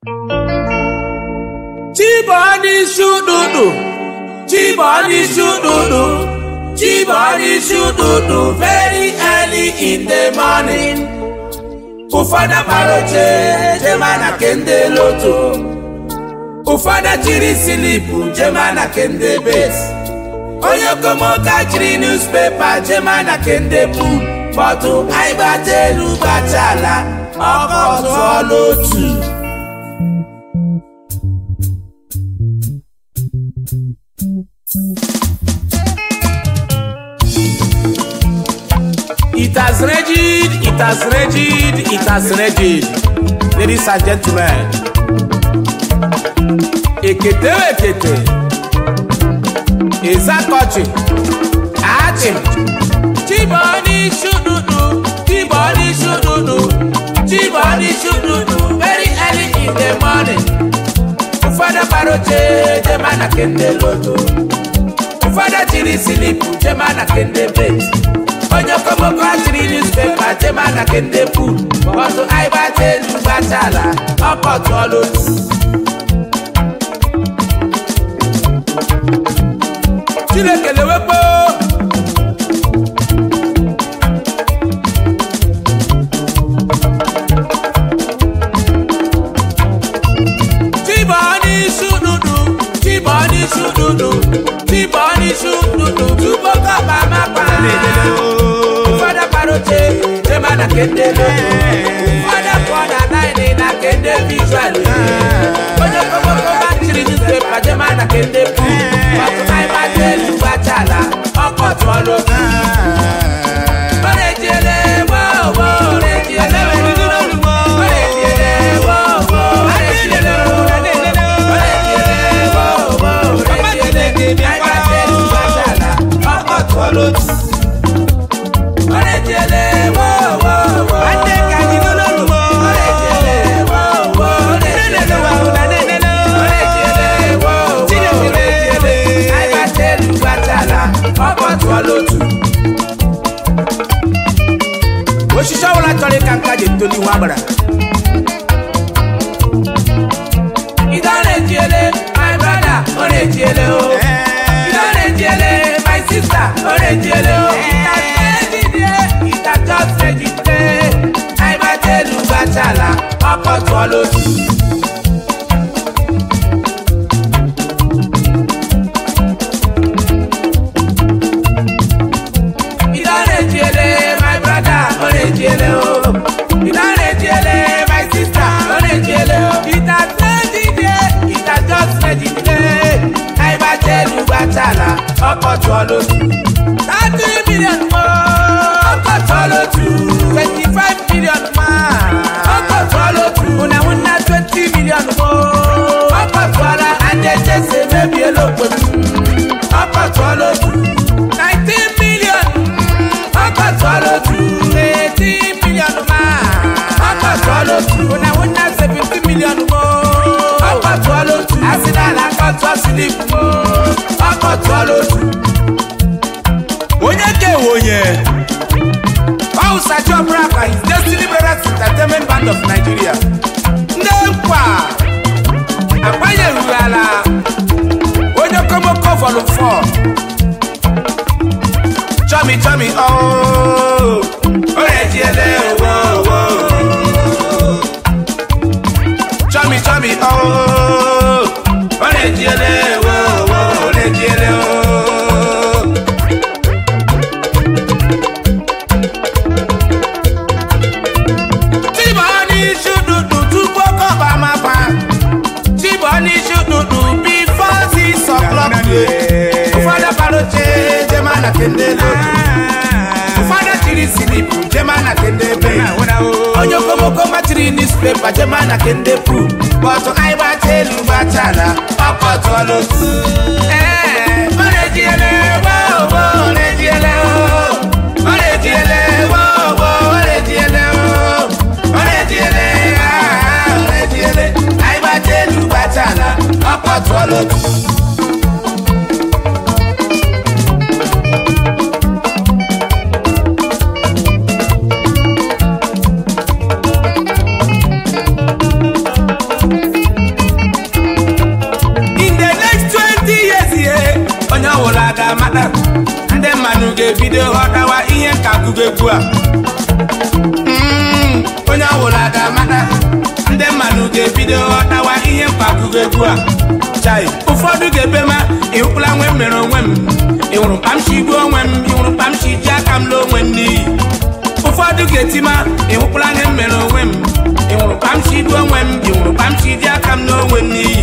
Chiboni shududu, Chiboni shududu, Chiboni shududu, very early in the morning. Ufada maroche, jemana kende loto. Ufada chiri silipu, jemana kende base. Oyokomo kachiri newspaper, jemana kende boom. Botu aibatelu bachala, okoto olotu. It has regied, it has regied, it has regied. Ladies and gentlemen. Ekete ekete. Ezakochi. Achim. Chiboni shududu. Chiboni shududu. Chiboni shududu. Very early in the morning. Ufada baroche, jemana kende loto. Ufada chiri silipu, jemana kende base. Onyo komo country newspaper, jemana kende food. Boto aibate lubachala, okoto olotu. Chilekele wepo. Chiboni shududu, Chiboni shududu, Chiboni shududu, Tuboka mama pane. Ufada paroche, jemana kende loto. Ufada kwana naini na kende visually. Onyo komo country newspaper, jemana kende food. Boto aibate lubachala, okoto olotu. Orijiele, wow, Orijiele, Orijiele, wow, Orijiele, Orijiele, aibate lubachala, okoto olotu. Orijiele, wow, Orijiele, wow, Orijiele, aibate lubachala, okoto olotu. Oshisha wala tole kanka de toli wabara. Orijiele, my brother, Orijiele oh. Orijiele, my sister, Orijiele oh. It has just registered. Aibate lubachala, okoto olotu. Orijiele, my brother, Orijiele oh. Orijiele, my sister, Orijiele oh. It has registered. It has just registered. Aibate lubachala, okoto olotu. 30 million more, okoto olotu. 25 million more, okoto olotu. Una 20 million more, okoto olotu. And they just say maybe a look with okoto olotu. 19 million, okoto olotu. 18 million more, okoto olotu. Una 70 million more, okoto olotu. Asinala okoto slip more, okoto olotu. Onyeke wonye. Pausa Jobraka is Destiny Brothers Entertainment Band of Nigeria. Ndekwa. Apaye Rugala. Onyokomoko Volume 4. Chummy, oh. Orijiele, oh. Chummy, oh. Orijiele, oh. Orijiele, oh. Chiboni shududu, Tuboka mama pan. Chiboni shududu, before 6 o'clock. Ufada baroche, jemana kende loto. Ufada chiri silipu, jemana kende base. Onyo komo country newspaper, jemana kende food. Boto aibate lubachala, okoto olotu. Orijiele, wow, Orijiele, Orijiele, wow, Orijiele, Orijiele, Orijiele, aibate lubachala, okoto olotu. ga-ebido ghọtawa ihe nka akụkọ egwu a onye ọbụla ga-amata ndị mmadụ ga-ebido ghọtawa ihe nka akụkọ egwu a chai ụfọdụ ga-ebe ma ịhụkwala nwe m mere onwe m ịhụrụ mkpamchi igbu onwe m ịhụrụ mkpamchi ji aka m n'onwe m n'iyi ụfọdụ ga-eti ma ịhụkwala nwe m mere onwe m ịhụrụ mkpamchi igbu onwe m ịhụrụ mkpamchi ji aka m n'onwe m n'iyi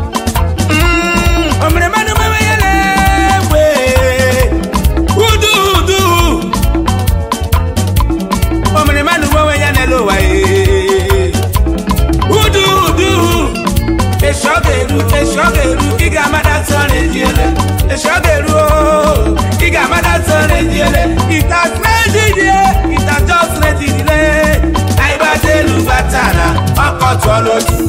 o mere mmadụ mewe ya na-egbe udu o mere mmadụ mewe ya n'elu ụwa udu eshogeru ị ga-amata nsọ Orijiele eshogeru ị ga-amata nsọ Orijiele it has just ready anyị gbata elu batala ọkọtụọla otu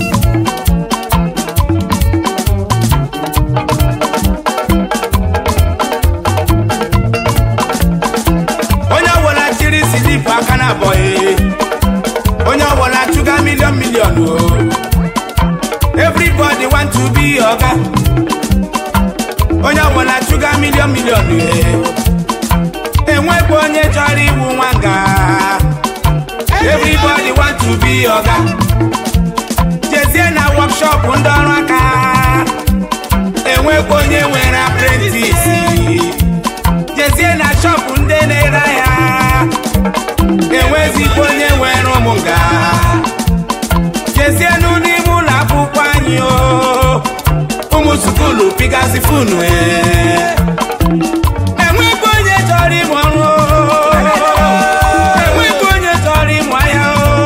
onye ọbụla chiri silipụ aka na abọghị onye ọbụla chụga million everybody want to be oga onye ọbụla chụga million enwekwa onye chọrọ iwu nwanga everybody want to be oga jezie na workshop ndị ọrụ aka enwekwa onye nwere apprentice jezie na shop ndị na-ere ahịa enwezikwa onye nwere ụmụnga jezie n'ime ụlọ akwụkwọ anyị ụmụ sukulu pigazi funu enwekwa onye chọrọ ịmụ ọrụ enwekwa onye chọrọ ịmụ ahịa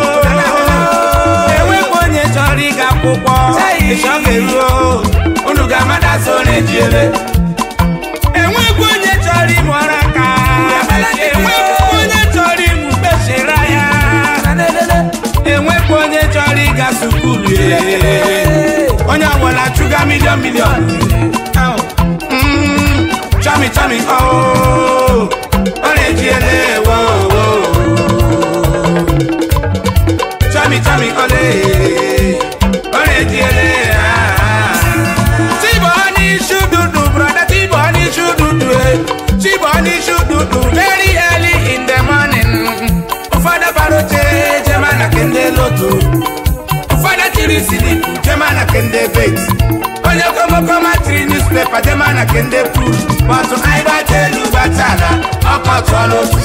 enwekwa onye chọrọ ịga akwụkwọ ịchọga-eruo unu ga-amata nsọ Orijiele enwekwa onye chọrọ ịmụ ọrụ aka enwekwa onye chọrọ ịmụ mkpesịrị ahịa enwekwa onye chọrọ ịga sukulu onye ọbụla chụga million chami Orijiele chami ole Orijiele Tiboni shududu brother Tiboni shududu very early in the morning ụfọdụ baroche jemana kende loto ụfọdụ tiri silipu jemana kende bet onye komokoma tiri newspaper jemana kende pru bọtụ anyị gbata elu gbatala ọkọtụọla otu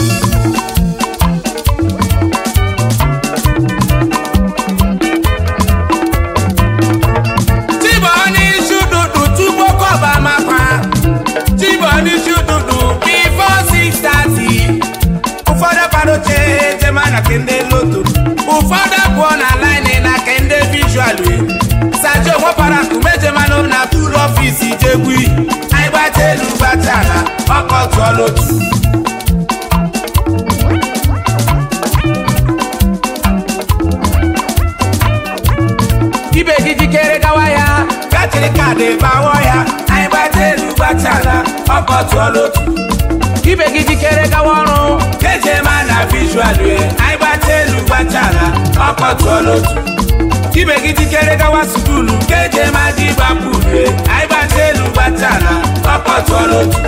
Tiboni shududu tupu kọba makwa Tiboni shududu before 6:30 ụfọdụ baroche jemana kende loto ụfọdụ pụọ na line na kende visual sajo nwepara kumeje manụ na tụrụ ọfisi jegwi anyị gbata elu gbatala ọkọtụọla otu ibe gị jikere gawa ya gachiri kaadị bawo ya anyị gbata elu gbatala ọkọtụọla otu ibe gị jikere gawa ọrụ keje ma na visual anyị gbata elu gbatala ọkọtụọla otu ibe gị jikere gawa sukulu keje ma dị gbapụrụ anyị gbata elu gbatala ọkọtụọla otu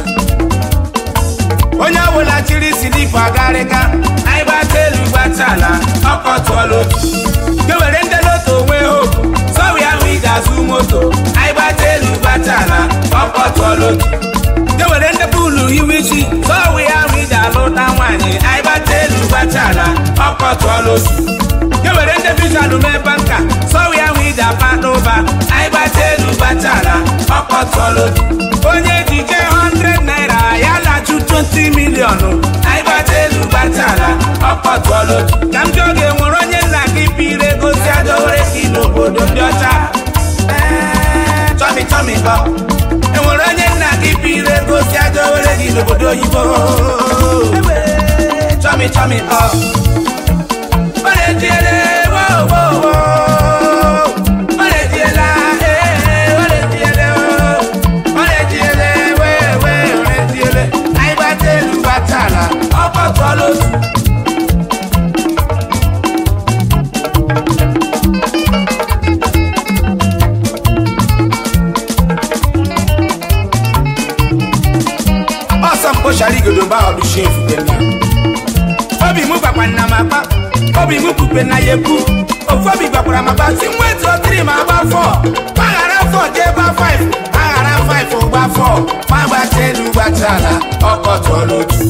onye ọbụla chiri silipụ agarịga anyị gbata elu gbatala ọkọtụọla otu kewere ndị loto nwee hopu sọwi ahụ ị ga-azụ moto anyị gbata elu gbatala ọkọtụọla otu kewere ndị pulu hiwe isi sọwi ahụ ị ga-alụta nwaanyị anyị gbata elu gbatala ọkọtụọla otu kewere ndị visual mee banka sọwi ahụ ị ga-apa n'ụba anyị gbata elu gbatala ọkọtụọla otu onye jije 100 naira ya na-achụ 20 million anyị gbata elu gbatala ọkọtụọla otu ka m jụọ gị enwere onye nna gị piri ego si adọwere gị n'obodo ndị ọcha chọmi enwere onye nna gị piri ego si adọwere gị n'obodo oyibo chọmi Orijiele Orijiele Orijiele anyị gbata elu gbatala ọkọtụọla otu ọsọ mkpocharigo igodo ba obi shefu pena obi mu papa na mapa obi mu pupe na yeku ofobi gbakwara mapa si nwetu 3 ma gba 4 magara 4 je ba 5 magara 5 gba 4 magba telu gbatala okoto lotu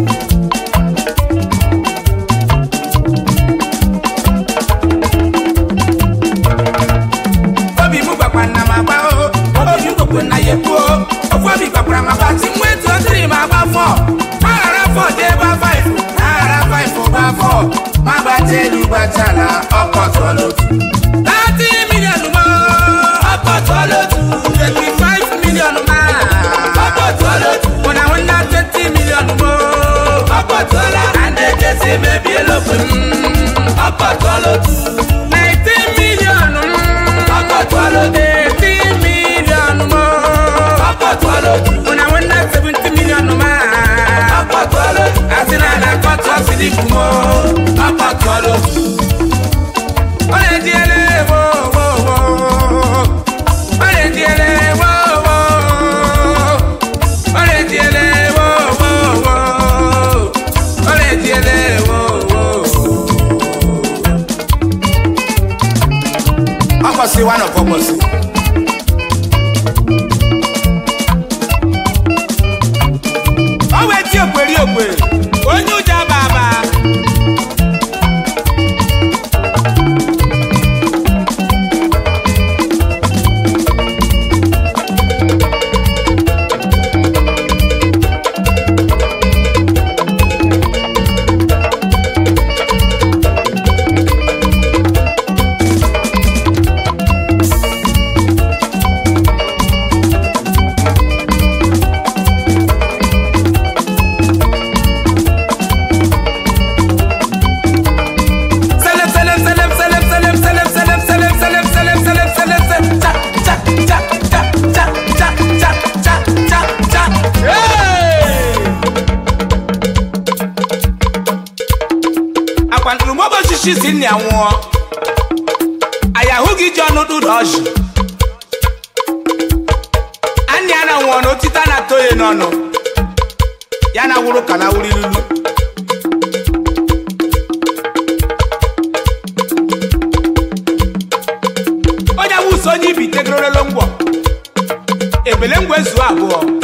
obi mu papa na mapa obi mu pupe na yeku ofobi gbakwara mapa si nwetu 3 ma gba 4 magara 4 je ba 5 magara 5 gba 4 Maba telu batala okotolotu 30 million mo okotolotu 25 million ma okotolotu Una 120 million mo okotola and they say maybe elopun okotolotu 19 million okotolotu 18 million mo okotolotu Una 170 million ma okotolotu Asina na koto sidikumo okotolotu Orijiele wo wo wo Orijiele wo wo Orijiele wo wo wo Orijiele wo wo Okosi one of okosi Owe ti operi ope Onyuja baba She's in your war. I have huggy John no do dodge. And Yana won no titana toy no. Yana wuru kana wuri lulu. Oja wu so ni bi tegro longbo. Ebelengwe zu abo.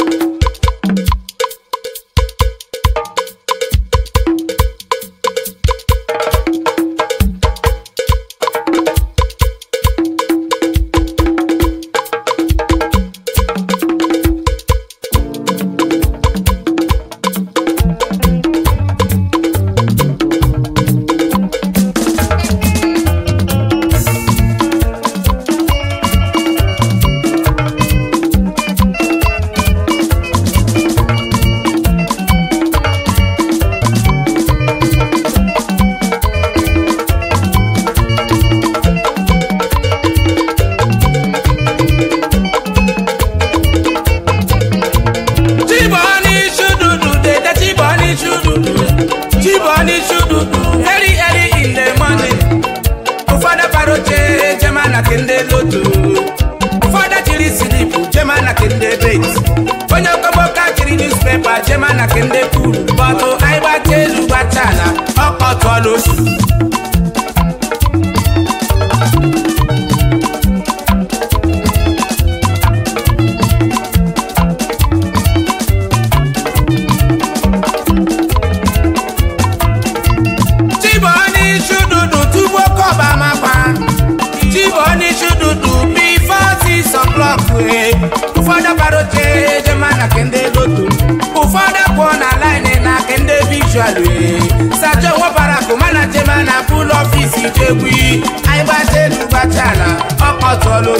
Sajo wo barako mana jema na full office jegui ai ba telu batala okotolo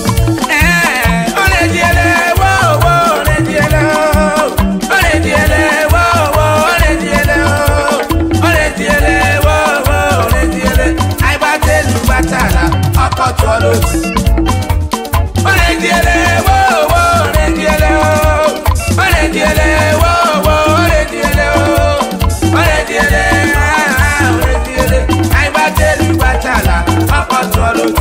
Orijiele wo wo Orijiele Orijiele wo wo Orijiele Orijiele wo wo Orijiele ai ba telu batala okotolo Orijiele wo wo Orijiele Orijiele wo wo Orijiele Orijiele ai ba telu batala okotolo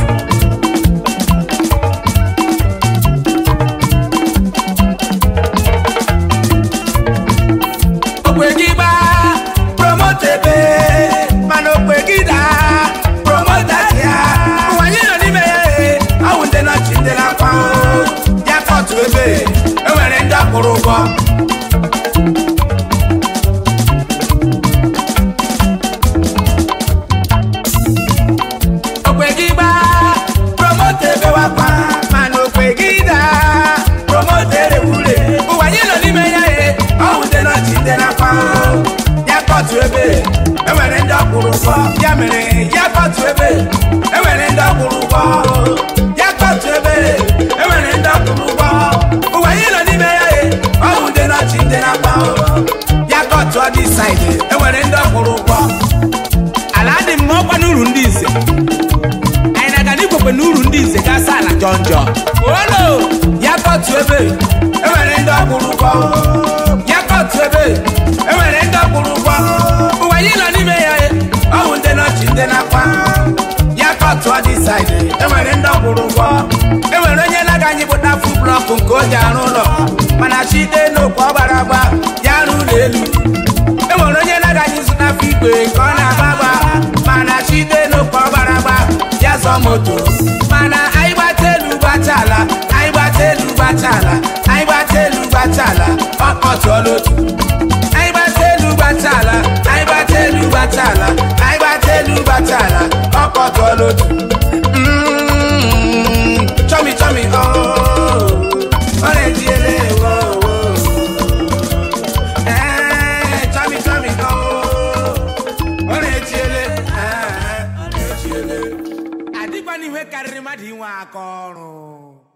eze gasa ala jọnjọ olo ya kọtụ ebe enwere ndị ọkwụrụ ụgwọ ya kọtụ ebe enwere ndị ọkwụrụ ụgwọ ụwa anyị nọ n'ime ya ọwụ ndị nọchi ndị nakwa ya kọtụ ọ dị saịdị enwere ndị ọkwụrụ ụgwọ enwere onye na-aga anyị pụta fu blọkụ nke o ji arụ ụlọ mana chide n'okwu ọ gbara agba ya arụ ụlọ elu enwere onye na-aga anyị zụta afọ igwe ka ọ na-agba agba mana chide n'okwu ọ gbara agba ya zọ moto mana anyị gbata elu gbachala anyị gbata elu gbachala anyị gbata elu gbachala ọ kọtụọla otu anyị gbata elu gbachala anyị gbata elu gbachala anyị gbata elu gbachala ọ kọtụọla otu chọmi chọmi Orijiele chọmi chọmi Orijiele adịkwa n'ihe karịrị mmadụ inwe aka ọrụ